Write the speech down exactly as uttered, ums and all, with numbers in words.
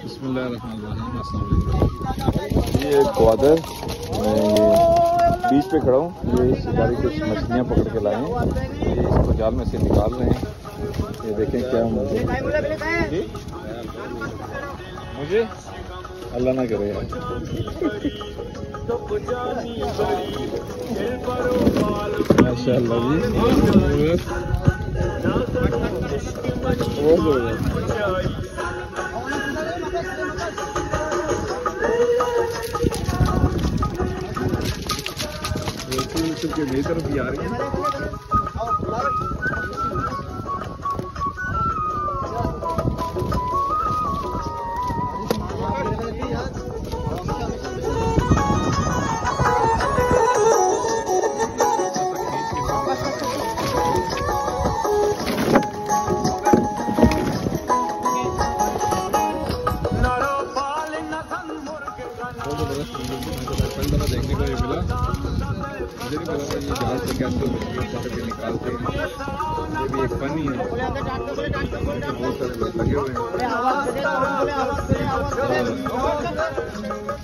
ये गवादर, मैं ये बीच पे खड़ा हूँ। ये शिकारी कुछ मछलियाँ पकड़ के लाए हैं, ये इसको जाल में से निकाल रहे हैं। ये देखें क्या मुझे मुझे अल्लाह ना करे यार। माशाअल्लाह जी, बहुत जबरदस्त। के मेरी तरफ भी आ रही है। देखने को ये मिला, मुझे नहीं पता ये जहाज से कैसे मछलियाँ पकड़ के निकालते हैं। ये भी एक फन ही है, बहुत सारे लोग लगे हुए हैं।